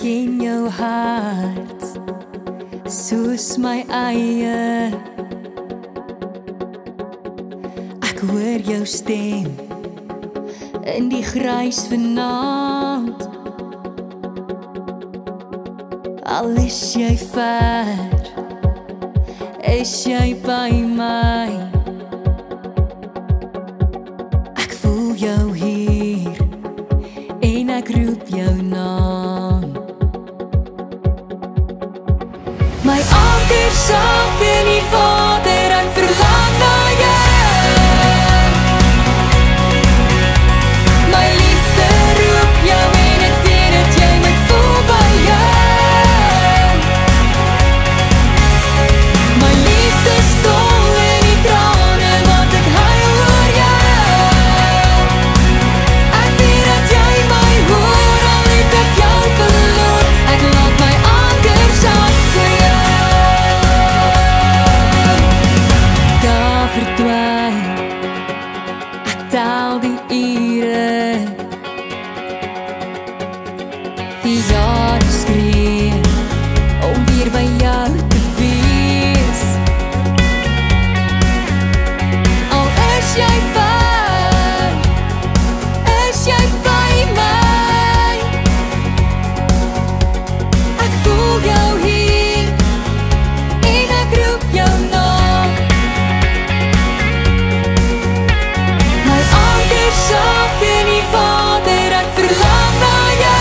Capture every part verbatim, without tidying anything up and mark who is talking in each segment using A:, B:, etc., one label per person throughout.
A: ken jou hart soos my eie. Ek hoor jou stem in die grys vanaand. Al is jy ver, is jy by my. Ek voel jou hier en ek roep jou naam. My anker sak in die water en verlang na jou. My liefde roep jou en ek weet dat jy my voel by jou. My liefde stol in die trane wat ek huil oor jou. Ek weet dat jy my hoor al het ek jou verloor. Ek laat my anker sak vir jou. Daar verdwyn, ek tel die ure. Die jare skree om weer by jou te wees. Al is jy ver, is jy by my. Ek voel jou hier en ek roep jou naam. My anker sak in die water, ek verlang na jou.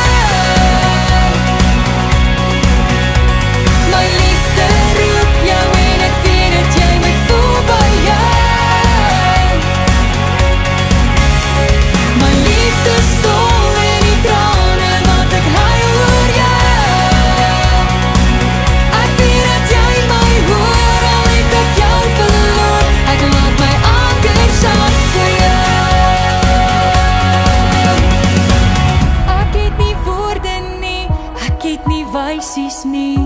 A: My liefde roep jou en ek weet dat jy my voel by jou. My liefde stol in die trane wat ek huil oor jou. Ek weet dat jy my hoor al het ek jou verloor. Ek laat my anker sak vir jou. Ek het nie woorde nie, ek het nie wysies nie.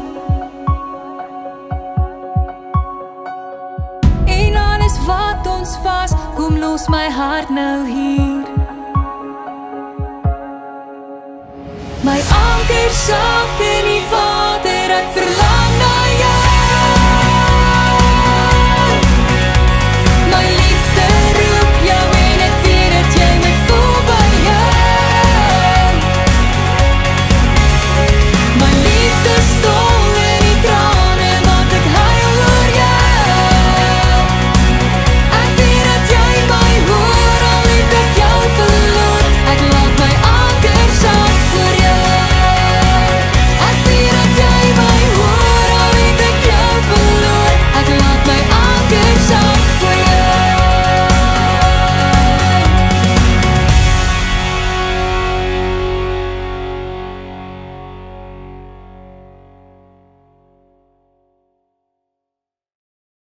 A: En alles wat ons was, kom los my hart nou hier. My anker sak